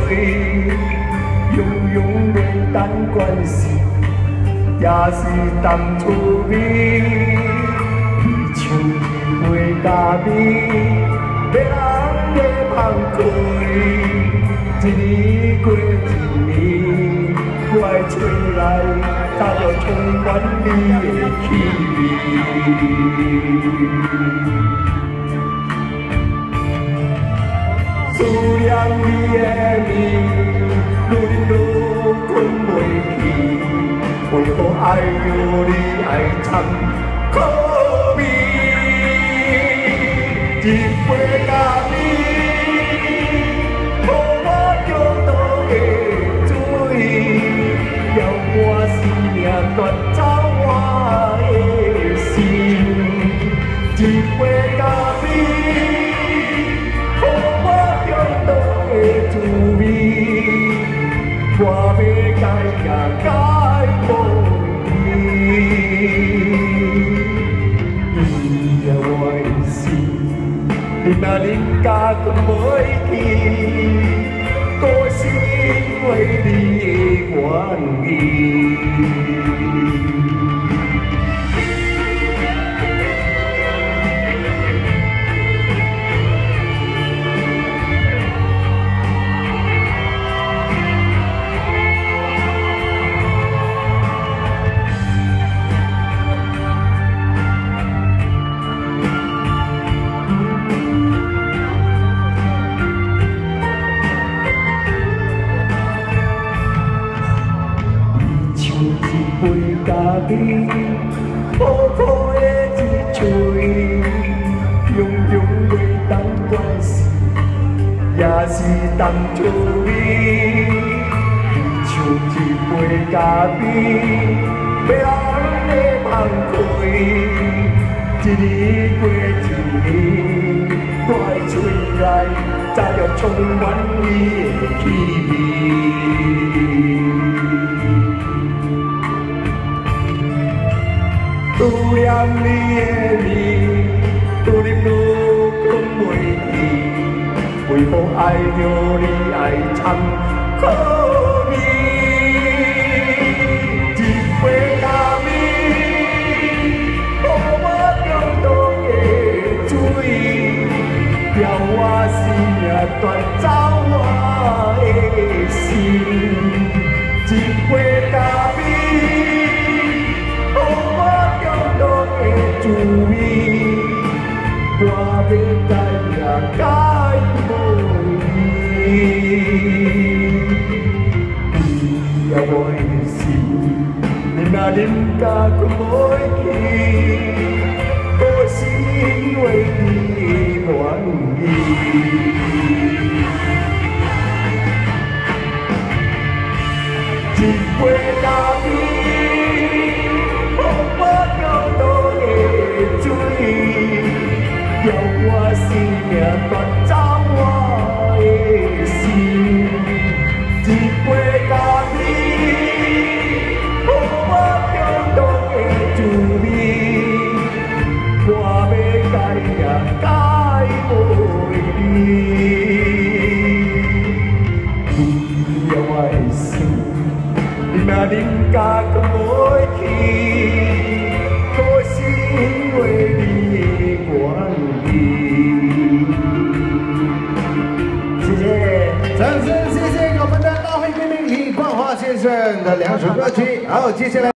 永永袂当关系，也是淡滋味。伊像伊袂加味，要人来芳开。一年过一年，我的嘴内早就充满你的气味。思念你的面，愈忍愈困袂去，为何爱着你爱掺苦味？一杯咖啡，予我叫倒的水，要我生命夺走我的心。一杯咖啡。我要改也改无你，伊也我的心，你若忍甲搁袂去，搁是因为你的原因。一杯咖啡，苦苦的一嘴，永永袂当关系，也是淡滋味。像一杯咖啡，要人来芳开。一年过一年，我的嘴内早就充满你的气味。思念你的面，愈忍愈困袂去，为何爱着你爱掺苦味？一杯咖啡，予我中毒的水，要我生命夺走我的心。一杯咖啡。滋味，我要改也改无你。你也我的心，你若忍甲搁袂去，搁是因为你的原因。一杯咖啡。要我生命夺走我的心，一杯咖啡，予我中毒的滋味，我要改也改无你。你要我的心，你若忍甲搁袂去，搁是因为你。 掌声谢谢我们的大会贵宾李冠华先生的2首歌曲，好，接下来。